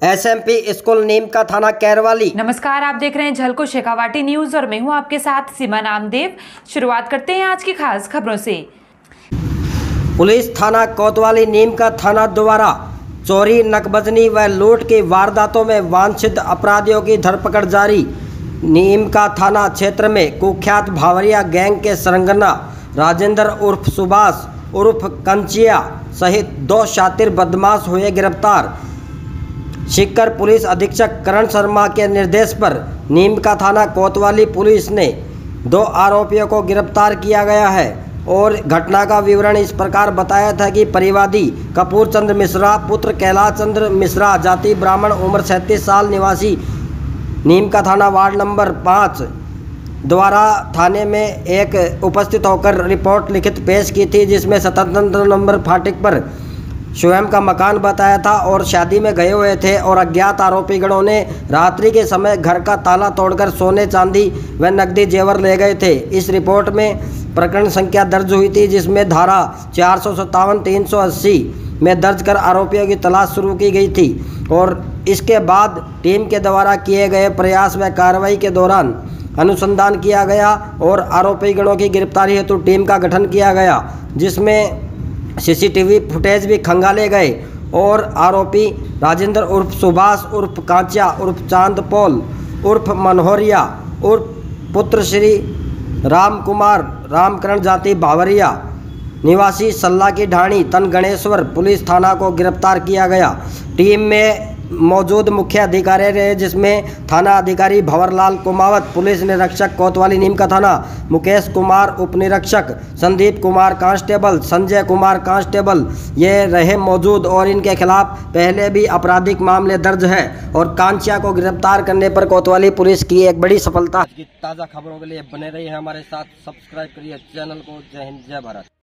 SMP school नीम का थाना कैरवाली। नमस्कार, आप देख रहे हैं झलको शेखावाटी न्यूज और मैं हूं आपके साथ सीमा नामदेव। शुरुआत करते हैं आज की खास खबरों से। पुलिस थाना कोतवाली नीम का थाना द्वारा चोरी, नकबजनी व लूट की वारदातों में वांछित अपराधियों की धरपकड़ जारी। नीम का थाना क्षेत्र में कुख्यात भावरिया गैंग के सरगना राजेंद्र उर्फ सुभाष उर्फ कंचिया सहित 2 शातिर बदमाश हुए गिरफ्तार। सीकर पुलिस अधीक्षक करण शर्मा के निर्देश पर नीम का थाना कोतवाली पुलिस ने 2 आरोपियों को गिरफ्तार किया गया है और घटना का विवरण इस प्रकार बताया था कि परिवादी कपूर चंद्र मिश्रा पुत्र कैलाश चंद्र मिश्रा, जाति ब्राह्मण, उम्र 37 साल, निवासी नीम का थाना वार्ड नंबर 5 द्वारा थाने में एक उपस्थित होकर रिपोर्ट लिखित पेश की थी, जिसमें 77 नंबर फाटक पर स्वयं का मकान बताया था और शादी में गए हुए थे और अज्ञात आरोपीगणों ने रात्रि के समय घर का ताला तोड़कर सोने, चांदी व नकदी जेवर ले गए थे। इस रिपोर्ट में प्रकरण संख्या दर्ज हुई थी, जिसमें धारा 457, 380 में दर्ज कर आरोपियों की तलाश शुरू की गई थी और इसके बाद टीम के द्वारा किए गए प्रयास व कार्रवाई के दौरान अनुसंधान किया गया और आरोपीगणों की गिरफ्तारी हेतु टीम का गठन किया गया, जिसमें सीसीटीवी फुटेज भी खंगाले गए और आरोपी राजेंद्र उर्फ सुभाष उर्फ कांचा उर्फ चांदपोल उर्फ मनोहरिया उर्फ पुत्र श्री राम कुमार रामकरण, जाति भावरिया, निवासी सल्ला की ढाणी, तन गणेश्वर पुलिस थाना को गिरफ्तार किया गया। टीम में मौजूद मुख्य अधिकारी रहे, जिसमें थाना अधिकारी भंवरलाल कुमावत, पुलिस निरीक्षक कोतवाली नीम का थाना मुकेश कुमार, उप निरीक्षक संदीप कुमार कांस्टेबल, संजय कुमार कांस्टेबल ये रहे मौजूद और इनके खिलाफ पहले भी आपराधिक मामले दर्ज है और कांचिया को गिरफ्तार करने पर कोतवाली पुलिस की एक बड़ी सफलता। ताज़ा खबरों के लिए बने रहिए हमारे साथ, सब्सक्राइब करिए चैनल को। जय हिंद, जय भारत।